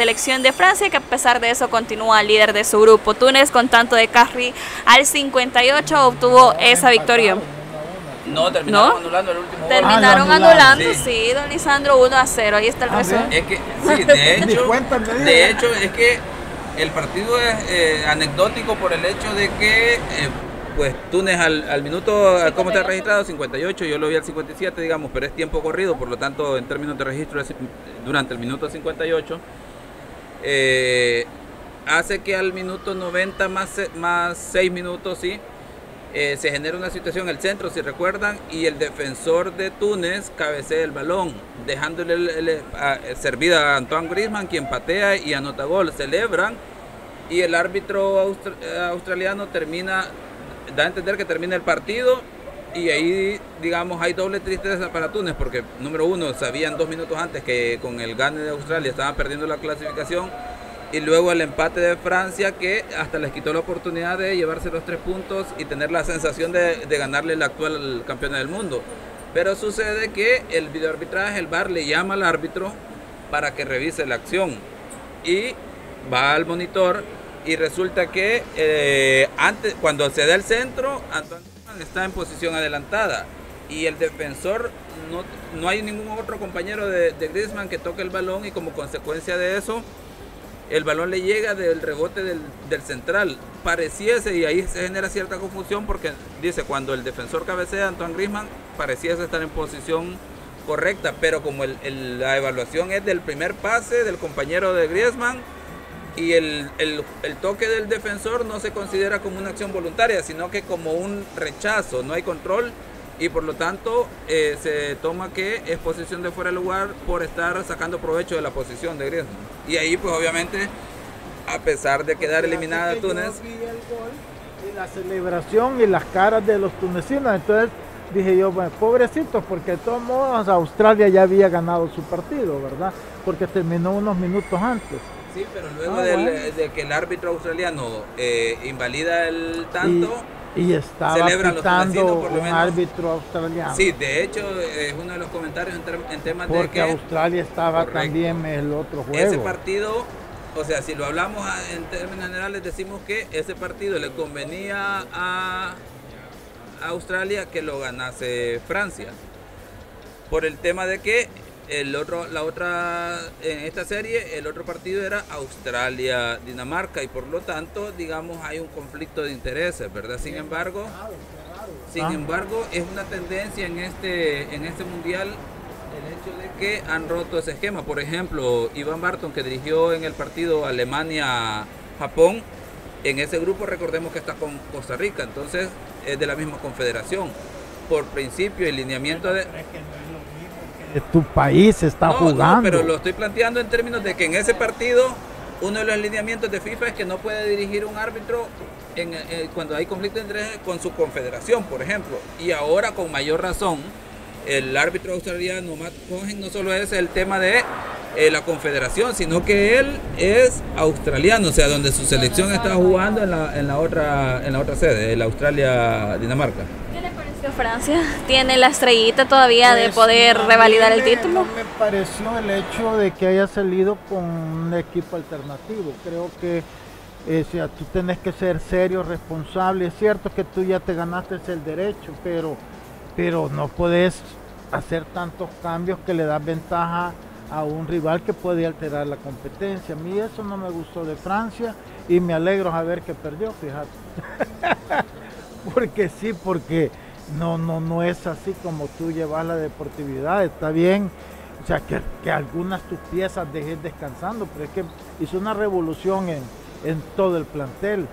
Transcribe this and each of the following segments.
selección de Francia, que a pesar de eso continúa líder de su grupo. Túnez, con tanto de Carri al 58, obtuvo esa victoria. No, terminaron anulando el último gol. Terminaron anulando, sí, don Lisandro, 1-0, ahí está el resumen. Es que, sí, de hecho, es que el partido es anecdótico por el hecho de que pues Túnez al minuto, ¿cómo está registrado? 58, yo lo vi al 57, digamos, pero es tiempo corrido, por lo tanto, en términos de registro, durante el minuto 58, hace que al minuto 90 más 6 minutos, sí, se genera una situación en el centro, si recuerdan, y el defensor de Túnez cabecea el balón, dejándole servida a Antoine Griezmann, quien patea y anota gol. Celebran, y el árbitro australiano da a entender que termina el partido, y ahí, digamos, hay doble tristeza para Túnez, porque número uno, sabían 2 minutos antes que con el gane de Australia estaban perdiendo la clasificación, y luego el empate de Francia, que hasta les quitó la oportunidad de llevarse los 3 puntos y tener la sensación de ganarle el actual campeón del mundo. Pero sucede que el videoarbitraje, el VAR, le llama al árbitro para que revise la acción, y va al monitor, y resulta que cuando se da el centro, Antoine Griezmann está en posición adelantada, y el defensor, no hay ningún otro compañero de Griezmann que toque el balón, y como consecuencia de eso, el balón le llega del rebote del central. Pareciese, y ahí se genera cierta confusión, porque dice, cuando el defensor cabecea, Antoine Griezmann pareciese estar en posición correcta, pero como la evaluación es del primer pase del compañero de Griezmann, y el toque del defensor no se considera como una acción voluntaria, sino que como un rechazo, no hay control, y por lo tanto se toma que es posición de fuera de lugar por estar sacando provecho de la posición de Griezmann. Y ahí pues obviamente, a pesar de quedar eliminada Túnez, yo vi el gol y la celebración y las caras de los tunecinos, entonces dije yo, bueno, pobrecitos, porque de todos modos Australia ya había ganado su partido, ¿verdad? Porque terminó unos minutos antes. Sí, pero luego de que el árbitro australiano invalida el tanto, y estaba pitando un árbitro australiano. Sí, de hecho es uno de los comentarios en temas de que porque Australia estaba también en el otro juego. Ese partido, o sea, si lo hablamos en términos generales, decimos que ese partido le convenía a Australia que lo ganase Francia, por el tema de que en esta serie, el otro partido era Australia-Dinamarca, y por lo tanto, digamos, hay un conflicto de intereses, ¿verdad? Sin embargo, es una tendencia en este mundial el hecho de que han roto ese esquema. Por ejemplo, Ivan Barton, que dirigió en el partido Alemania-Japón, en ese grupo recordemos que está con Costa Rica, entonces es de la misma confederación. Por principio y lineamiento de... Tu país está jugando. No, pero lo estoy planteando en términos de que en ese partido uno de los lineamientos de FIFA es que no puede dirigir un árbitro cuando hay conflicto entre con su confederación, por ejemplo. Y ahora con mayor razón, el árbitro australiano Matt Cohen no solo es el tema de la confederación, sino que él es australiano, o sea, donde su selección está jugando en la otra sede, en la Australia-Dinamarca. ¿Qué le pareció Francia? ¿Tiene la estrellita todavía de poder revalidar el título? No me pareció el hecho de que haya salido con un equipo alternativo. Creo que tú tenés que ser serio, responsable. Es cierto que tú ya te ganaste el derecho, pero no podés hacer tantos cambios que le das ventaja a un rival que puede alterar la competencia. A mí eso no me gustó de Francia, y me alegro saber que perdió, fíjate. porque no es así como tú llevas la deportividad. Está bien, o sea, que algunas tus piezas dejes descansando, pero es que hizo una revolución en todo el plantel.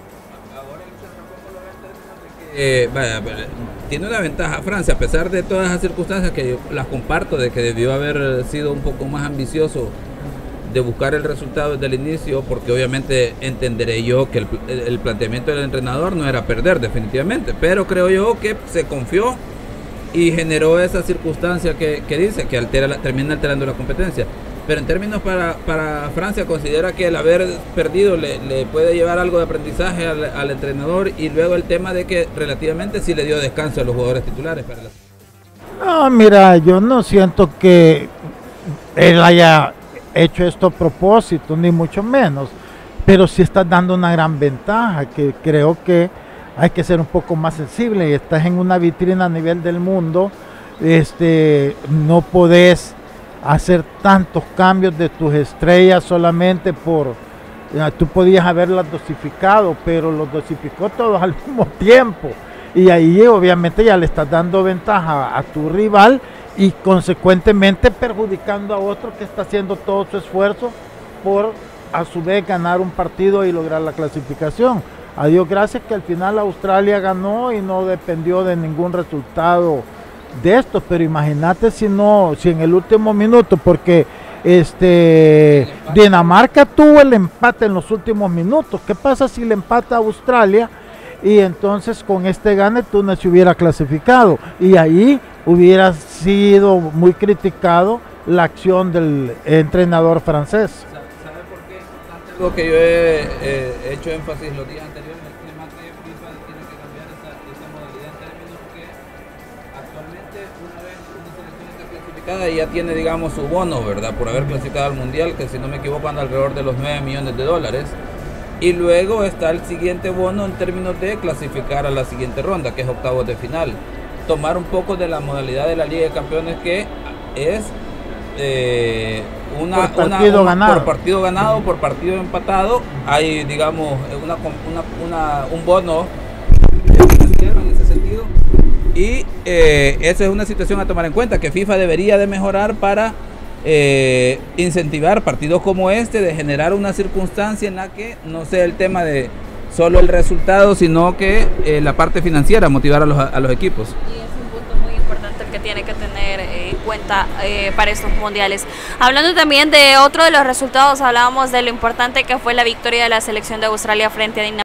Tiene una ventaja Francia, a pesar de todas esas circunstancias que yo las comparto, de que debió haber sido un poco más ambicioso de buscar el resultado desde el inicio, porque obviamente entenderé yo que el planteamiento del entrenador no era perder definitivamente, pero creo yo que se confió y generó esa circunstancia que dice que termina alterando la competencia. Pero en términos para Francia, considera que el haber perdido le puede llevar algo de aprendizaje al entrenador, y luego el tema de que relativamente sí le dio descanso a los jugadores titulares para No, mira, yo no siento que él haya hecho esto a propósito, ni mucho menos, pero sí estás dando una gran ventaja, que creo que hay que ser un poco más sensible, y estás en una vitrina a nivel del mundo, no podés hacer tantos cambios de tus estrellas solamente por, tú podías haberlas dosificado, pero los dosificó todos al mismo tiempo, y ahí obviamente ya le estás dando ventaja a tu rival y consecuentemente perjudicando a otro que está haciendo todo su esfuerzo por a su vez ganar un partido y lograr la clasificación. A Dios gracias que al final Australia ganó y no dependió de ningún resultado de esto, pero imagínate si en el último minuto, porque Dinamarca tuvo el empate en los últimos minutos. ¿Qué pasa si le empata a Australia y entonces con este gane Túnez se hubiera clasificado? Y ahí hubiera sido muy criticado la acción del entrenador francés. ¿Sabe por qué es importante algo que yo he hecho énfasis los días anteriores? El tema que FIFA tiene que cambiar esa modalidad en términos que actualmente una vez una selección está clasificada ya tiene, digamos, su bono, ¿verdad? Por haber clasificado al mundial, que si no me equivoco anda alrededor de los $9 millones. Y luego está el siguiente bono en términos de clasificar a la siguiente ronda, que es octavos de final. Tomar un poco de la modalidad de la Liga de Campeones, que es por partido ganado, por partido empatado. Hay, digamos, un bono financiero en ese sentido. Y esa es una situación a tomar en cuenta, que FIFA debería de mejorar para incentivar partidos como este, de generar una circunstancia en la que no sea el tema de solo el resultado, sino que la parte financiera, motivar a los equipos. Y es un punto muy importante el que tiene que tener en cuenta para estos mundiales. Hablando también de otro de los resultados, hablábamos de lo importante que fue la victoria de la selección de Australia frente a Dinamarca.